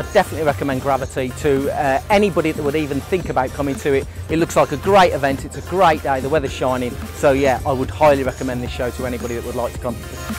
I'd definitely recommend Gravity to anybody that would even think about coming to it. It looks like a great event, it's a great day, the weather's shining, so yeah, I would highly recommend this show to anybody that would like to come.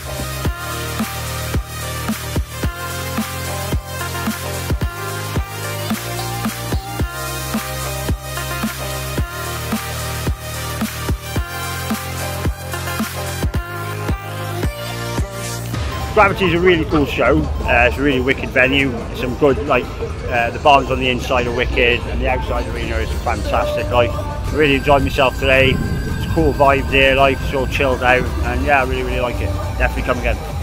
Gravity is a really cool show. It's a really wicked venue. Some good, like the barns on the inside are wicked, and the outside arena is fantastic. Like, I really enjoyed myself today. It's a cool vibe there. Like, it's all chilled out, and yeah, I really like it. Definitely come again.